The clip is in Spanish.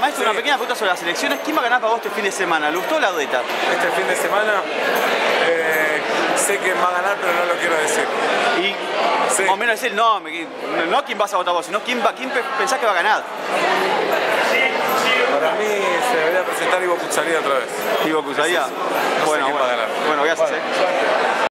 maestro, una pequeña pregunta sobre las elecciones. ¿Quién va a ganar para vos este fin de semana? ¿Le gustó la dueta? Este fin de semana sé que va a ganar, pero no lo quiero decir. Y más o menos decir, no quién vas a votar vos, sino quién pensás que va a ganar. Para mí se debería presentar Ivo Cucharía otra vez. Ivo Cucharía. No sé Bueno, quién va a ganar. Bueno, gracias.